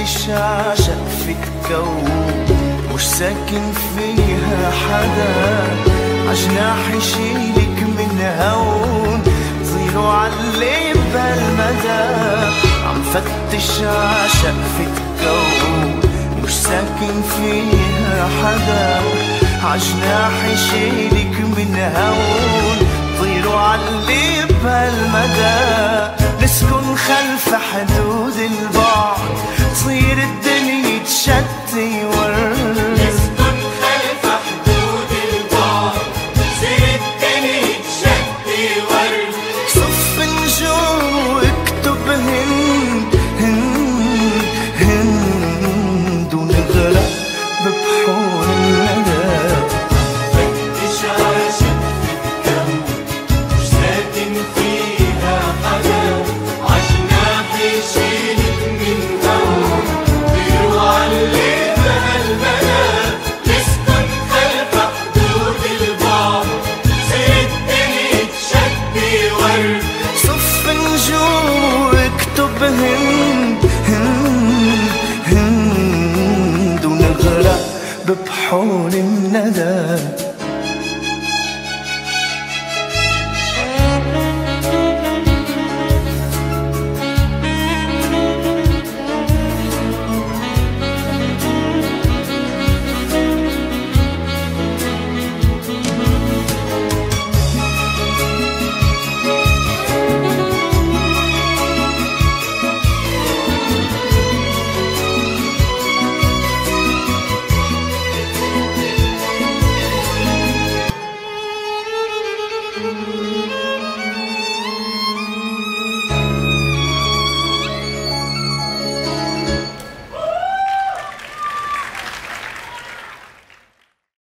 فتش عشق في الكون مش ساكن فيها حدا، عجناح يشيلك من هون طيروا علي بهالمدى. عم فتش عشق في الكون مش ساكن فيها حدا، عجناح يشيلك من هون طيروا علي بهالمدى. نسكن خلف حدود البعد تصير الدنيا تشتي ورد، نسكن خلف حدود البعد تصير الدنيا تشتي ورد. صف نجوم واكتب هند ونغرق ببحور الندى. فتش عاشق في الكون مش ساكن فيها حدا، عجناح يشيلك من هون طيروا علي بهالمدى. نسكن خلف حدود البعد تصير الدنيا تشتي ورد. صف نجوم واكتب هند ونغرق ببحور الندى.